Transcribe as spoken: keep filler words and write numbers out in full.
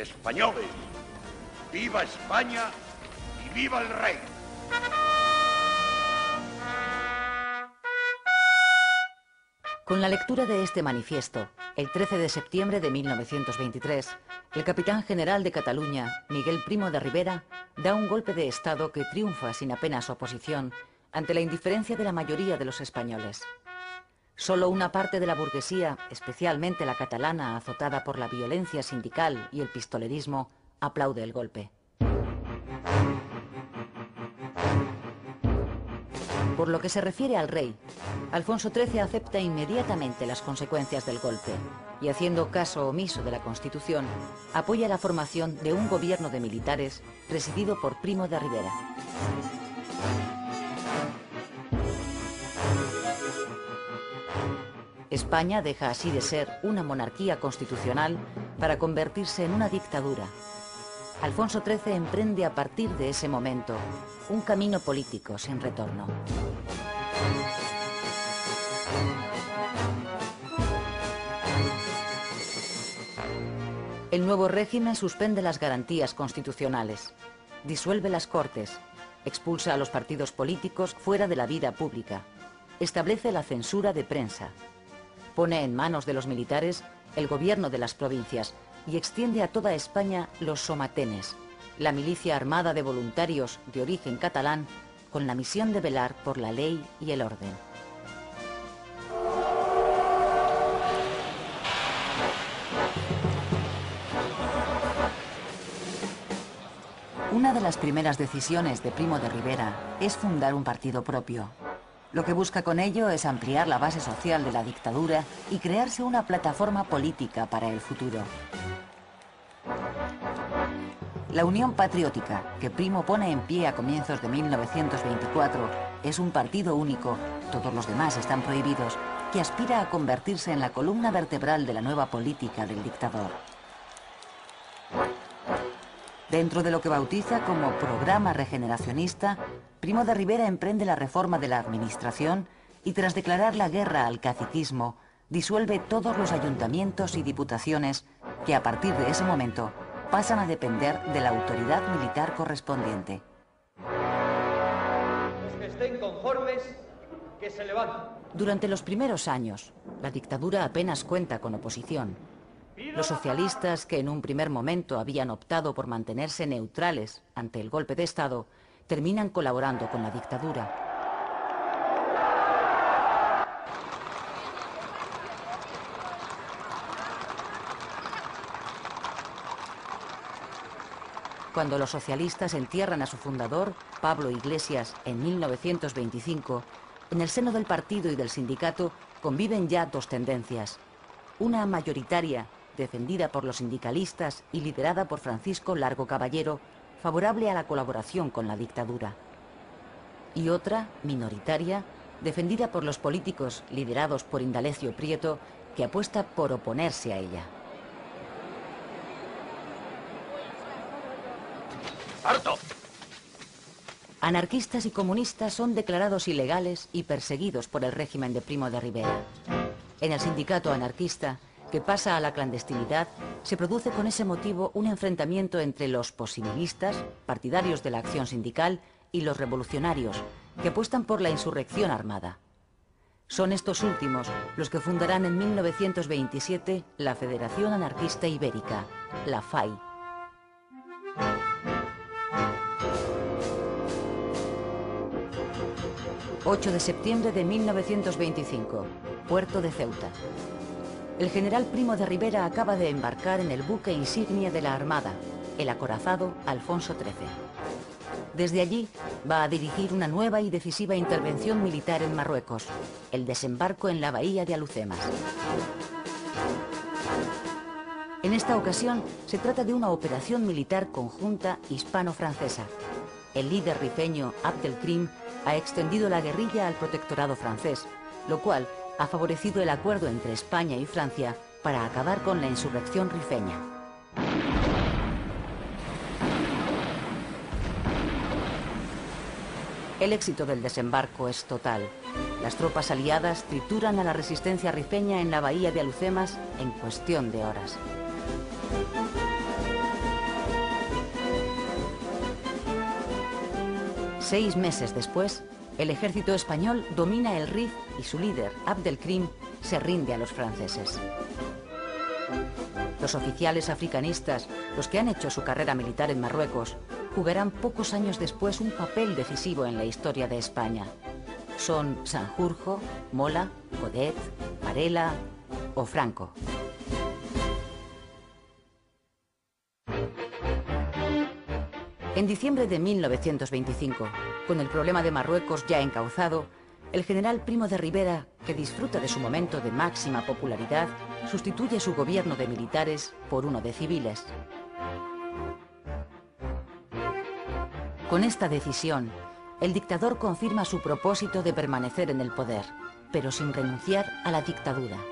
Españoles, viva España y viva el rey. Con la lectura de este manifiesto, el trece de septiembre de mil novecientos veintitrés, el capitán general de Cataluña, Miguel Primo de Rivera, da un golpe de Estado que triunfa sin apenas oposición ante la indiferencia de la mayoría de los españoles. Solo una parte de la burguesía, especialmente la catalana azotada por la violencia sindical y el pistolerismo, aplaude el golpe. Por lo que se refiere al rey, Alfonso trece acepta inmediatamente las consecuencias del golpe y, haciendo caso omiso de la Constitución, apoya la formación de un gobierno de militares presidido por Primo de Rivera. España deja así de ser una monarquía constitucional para convertirse en una dictadura. Alfonso trece emprende a partir de ese momento un camino político sin retorno. El nuevo régimen suspende las garantías constitucionales, disuelve las Cortes, expulsa a los partidos políticos fuera de la vida pública, establece la censura de prensa, pone en manos de los militares el gobierno de las provincias y extiende a toda España los somatenes, la milicia armada de voluntarios de origen catalán con la misión de velar por la ley y el orden. Una de las primeras decisiones de Primo de Rivera es fundar un partido propio. Lo que busca con ello es ampliar la base social de la dictadura y crearse una plataforma política para el futuro. La Unión Patriótica, que Primo pone en pie a comienzos de mil novecientos veinticuatro, es un partido único, todos los demás están prohibidos, que aspira a convertirse en la columna vertebral de la nueva política del dictador. Dentro de lo que bautiza como programa regeneracionista, Primo de Rivera emprende la reforma de la administración y, tras declarar la guerra al caciquismo, disuelve todos los ayuntamientos y diputaciones que, a partir de ese momento, pasan a depender de la autoridad militar correspondiente. Los que estén conformes, que se levanten. Durante los primeros años, la dictadura apenas cuenta con oposición. Los socialistas, que en un primer momento habían optado por mantenerse neutrales ante el golpe de Estado, terminan colaborando con la dictadura. Cuando los socialistas entierran a su fundador, Pablo Iglesias, en mil novecientos veinticinco, en el seno del partido y del sindicato conviven ya dos tendencias. Una mayoritaria, defendida por los sindicalistas y liderada por Francisco Largo Caballero, favorable a la colaboración con la dictadura. Y otra, minoritaria, defendida por los políticos liderados por Indalecio Prieto, que apuesta por oponerse a ella. ¡Harto! Anarquistas y comunistas son declarados ilegales y perseguidos por el régimen de Primo de Rivera. En el sindicato anarquista, que pasa a la clandestinidad, se produce con ese motivo un enfrentamiento entre los posibilistas, partidarios de la acción sindical, y los revolucionarios, que apuestan por la insurrección armada. Son estos últimos los que fundarán en mil novecientos veintisiete la Federación Anarquista Ibérica, la F A I. ocho de septiembre de mil novecientos veinticinco, puerto de Ceuta. El general Primo de Rivera acaba de embarcar en el buque insignia de la Armada, el acorazado Alfonso trece. Desde allí va a dirigir una nueva y decisiva intervención militar en Marruecos, el desembarco en la bahía de Alhucemas. En esta ocasión se trata de una operación militar conjunta hispano-francesa. El líder rifeño Abdelkrim ha extendido la guerrilla al protectorado francés, lo cual ha favorecido el acuerdo entre España y Francia para acabar con la insurrección rifeña. El éxito del desembarco es total. Las tropas aliadas trituran a la resistencia rifeña en la bahía de Alhucemas en cuestión de horas. Seis meses después, el ejército español domina el Rif y su líder, Abdelkrim, se rinde a los franceses. Los oficiales africanistas, los que han hecho su carrera militar en Marruecos, jugarán pocos años después un papel decisivo en la historia de España. Son Sanjurjo, Mola, Godet, Varela o Franco. En diciembre de mil novecientos veinticinco, con el problema de Marruecos ya encauzado, el general Primo de Rivera, que disfruta de su momento de máxima popularidad, sustituye su gobierno de militares por uno de civiles. Con esta decisión, el dictador confirma su propósito de permanecer en el poder, pero sin renunciar a la dictadura.